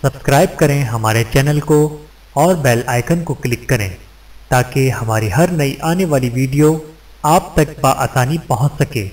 Subscribe کریں ہمارے channel کو اور بیل آئیکن کو کلک کریں تاکہ ہماری ہر نئی آنے والی ویڈیو آپ تک بآسانی پہنچ سکے۔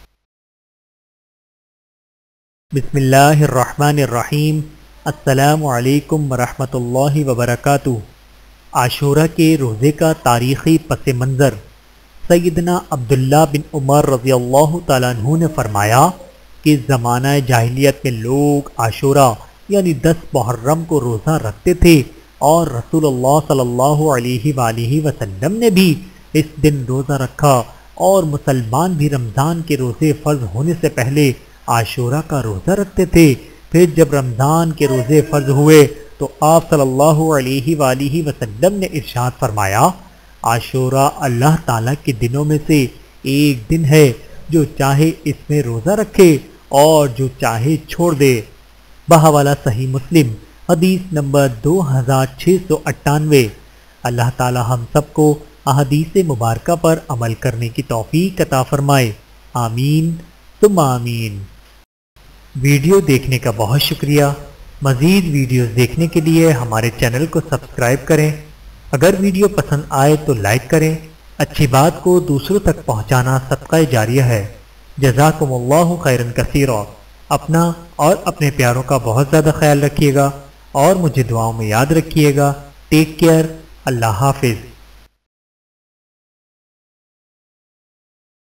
بسم اللہ الرحمن الرحیم۔ السلام علیکم ورحمۃ اللہ وبرکاتہ۔ عاشورہ کے روزے کا تاریخی پس منظر۔ سیدنا عبداللہ بن عمر رضی اللہ تعالیٰ عنہ نے فرمایا کہ زمانہ جاہلیت میں لوگ عاشورہ یعنی 10 محرم کو روزہ رکھتے تھے، اور رسول اللہ صلی اللہ علیہ وآلہ وسلم نے بھی اس دن روزہ رکھا، اور مسلمان بھی رمضان کے روزے فرض ہونے سے پہلے عاشورہ کا روزہ رکھتے تھے۔ پھر جب رمضان کے روزے فرض ہوئے تو آپ صلی اللہ علیہ وآلہ وسلم نے ارشاد فرمایا، عاشورہ اللہ تعالیٰ کے دنوں میں سے ایک دن ہے، جو چاہے اس میں روزہ رکھے اور جو چاہے چھوڑ دے۔ بحوالہ صحیح مسلم، حدیث نمبر 2698۔ اللہ تعالیٰ ہم سب کو احادیث مبارکہ پر عمل کرنے کی توفیق عطا فرمائے، آمین ثم آمین۔ ویڈیو دیکھنے کا بہت شکریہ۔ مزید ویڈیوز دیکھنے کے لیے ہمارے چینل کو سبسکرائب کریں۔ اگر ویڈیو پسند آئے تو لائک کریں۔ اچھی بات کو دوسروں تک پہنچانا صدقہ جاریہ ہے۔ جزاکم اللہ خیرا کثیرا۔ اپنا اور اپنے پیاروں کا بہت زیادہ خیال رکھیے گا اور مجھے دعاؤں میں یاد رکھیے گا۔ Take care. اللہ حافظ۔